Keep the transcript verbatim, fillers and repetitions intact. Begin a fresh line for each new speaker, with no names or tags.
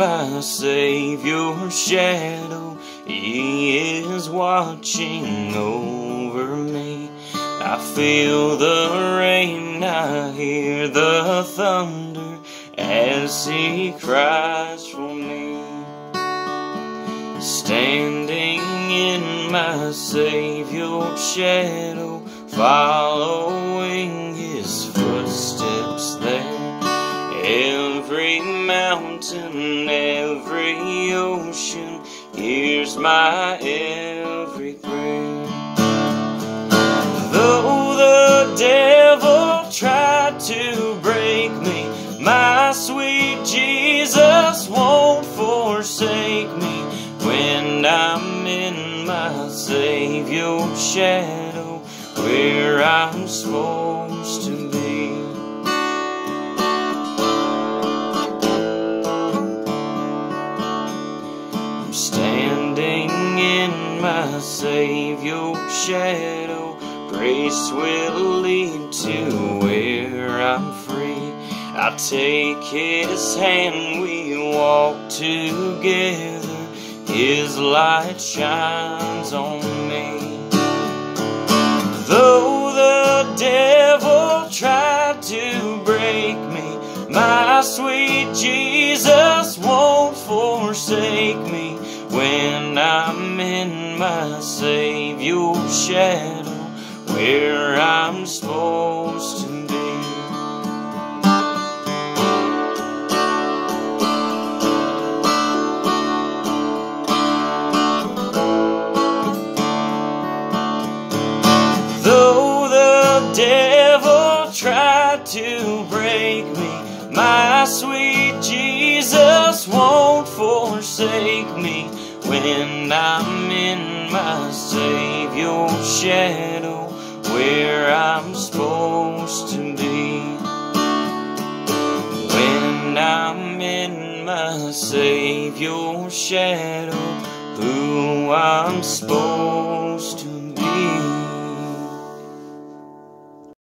my Savior's shadow, He is watching over me. I feel the rain, I hear the thunder as He cries for me. Standing in my Savior's shadow, following His footsteps there. Every mountain, every ocean, hears my every prayer. Though the devil tried to break me, my sweet Jesus won't forsake me. When I'm in my Savior's shadow, where I'm supposed to be. I'm standing in my Savior's shadow, grace will lead to where I'm free. I take His hand, we walk together, His light shines on me. Though the devil tried to break me, my sweet Jesus won't forsake me. When I'm in my Savior's shadow, where I'm supposed to be. Though the devil tried to break me, my sweet Jesus won't forsake me. When I'm in my Savior's shadow, where I'm supposed to be. When I'm in my Savior's shadow, who I'm supposed to be.